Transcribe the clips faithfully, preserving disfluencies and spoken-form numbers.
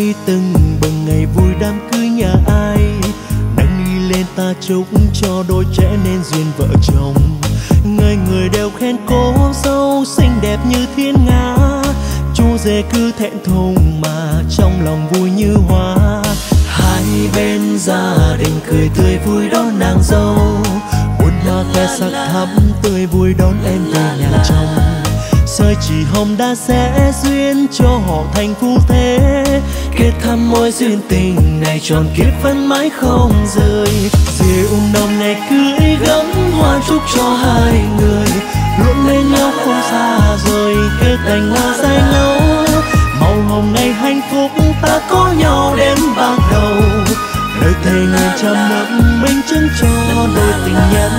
ly từng bừng ngày vui đám cưới nhà ai. Nâng ly lên ta chúc cho đôi trẻ nên duyên vợ chồng. Người người đều khen cô dâu xinh đẹp như thiên nga. Chú rể cứ thẹn thùng mà trong lòng vui như hoa. Hai bên gia đình cười tươi vui đón nàng dâu. Buồn hoa khoe sắc thắm tươi vui đón em về nhà chồng. Sợi chỉ hồng đã sẽ duyên cho họ thành phu thế. Kết thăm mối duyên tình này tròn kiếp vẫn mãi không rời. Rượu nồng ngày cưới gấm hoa chúc cho hai người luôn bên nhau không xa rời. Kết thành hoa dài lâu màu hồng ngày hạnh phúc ta có nhau đến bạc đầu. Lời thề ngàn trăm năm minh chứng cho đôi tình nhân.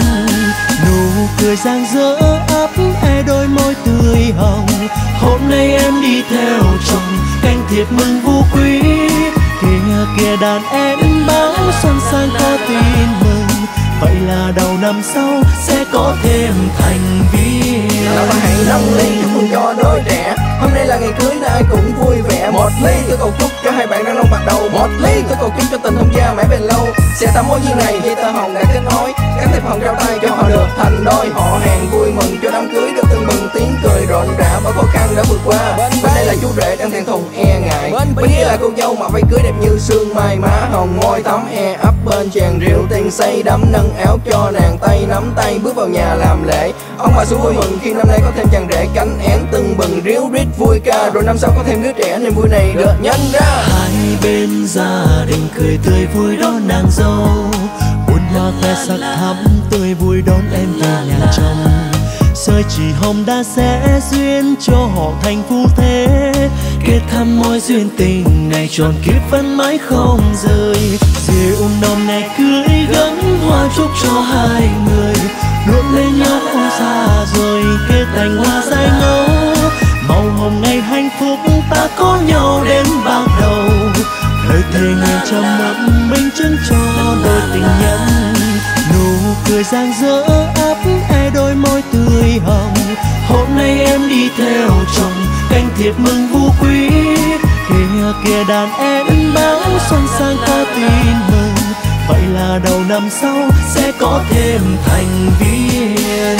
Nụ cười rạng rỡ ấp e đôi môi tươi hồng. Hôm nay em đi theo chồng canh thiệp mừng vu quý. Kìa kìa đàn em báo xuân sang có tin mừng. Vậy là đầu năm sau sẽ có thêm thành viên. Nào ta hãy nâng ly chúc mừng cho đôi trẻ. Hôm nay là ngày cưới nên ai cũng vui vẻ. Một ly tôi cầu chúc cho hai bạn đang nông bạc đầu. Một ly tôi cầu chúc cho tình thông gia mãi bền lâu. Sẽ tạo mối duyên này khi tơ hồng đã kết nối. Các thiệp hồng trao tay cho họ được thành đôi. Họ hàng vui mừng cho đám cưới được tưng bừng tiếng cười rộn rã. Bao khó khăn đã vượt qua. Bên đây là chú rể đang thẹn thùng e ngại. Bên kia là cô dâu mặc váy cưới đẹp như sương mai. Má hồng môi thắm e ấp bên chàng rượu tiền say đắm nâng áo cho nàng tay nắm tay bước vào nhà làm lễ. Ông bà xuống vui mừng khi năm nay có thêm chàng rể cánh én tưng bừng ríu rít vui ca. Rồi năm sau có thêm đứa trẻ nên vui này được nhân ra. Hai bên gia đình cười tươi vui đón nàng dâu. Buồn hoa khoe sắc thắm tươi vui đón em về nhà chồng. Sợi chỉ hồng đã sẽ duyên cho họ thành phu thế. Kết thăm mối duyên tình này tròn kiếp vẫn mãi không rời. Rượu nồng ngày cưới gấm hoa chúc cho hai người luôn bên nhau không xa rời. Kết thành hoa dài ngâu màu hồng ngày hạnh phúc ta có nhau đến bạc đầu. Lời thề ngàn trăm năm minh chứng cho đôi tình nhân. Nụ cười rạng rỡ ấp e đôi môi tươi hồng. Hôm nay em đi theo chồng canh thiệp mừng vu quý. Kìa kìa đàn em báo xuân sang có tin mừng. Vậy là đầu năm sau sẽ có thêm thành viên.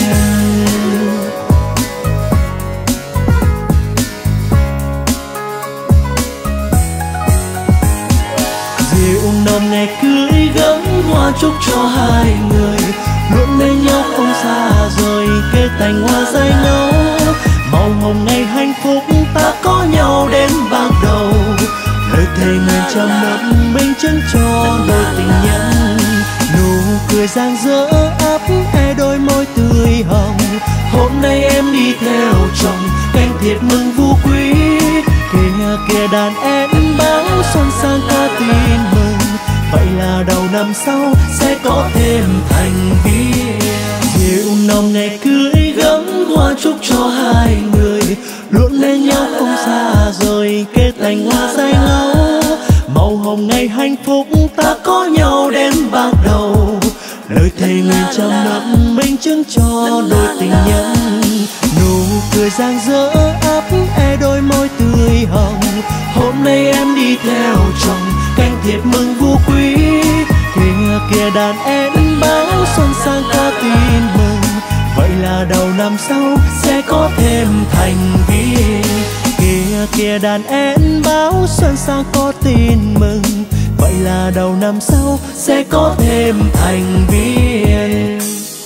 Rượu nồng ngày cưới gấm hoa chúc cho hai người luôn bên nhau không xa rời. Kết thành hoa dài lâu màu hồng ngày hạnh phúc ta có nhau đến bạc đầu. Lời thề ngàn trăm năm minh chứng cho đôi tình nhân. Nụ cười rạng rỡ ấp e đôi môi tươi hồng. Hôm nay em đi theo chồng canh thiệp mừng vu quý. Kìa kìa đàn em báo xuân sang có tin mừng. Vậy là đầu năm sau sẽ có thêm thành viên. Rượu nồng ngày cưới gấm hoa chúc cho hai người luôn bên nhau không xa rời. Kết thành hoa dài ngâu màu hồng ngày hạnh phúc ta có nhau đến bạc đầu. Lời thề ngàn trăm năm minh chứng cho đôi tình nhân. Nụ cười rạng rỡ ấp e đôi môi tươi hồng. Hôm nay em đi theo chồng canh thiệp mừng vu quý. Kìa kìa đàn em báo xuân sang có tin mừng. Vậy là đầu năm sau sẽ có thêm thành viên. Kìa kìa đàn em báo xuân sang có tin mừng. Vậy là đầu năm sau sẽ có thêm thành viên.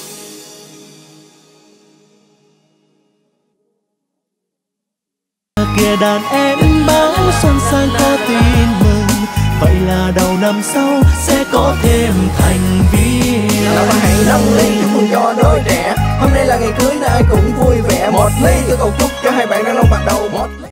Kìa đàn em báo xuân sang có tin mừng. Vậy là đầu năm sau sẽ có thêm thành viên. Nào ta hãy nâng ly chúc mừng cho đôi trẻ. Hôm nay là ngày cưới nên ai cũng vui vẻ. Một ly tôi cầu chúc cho hai bạn đang nông bạc đầu. Một ly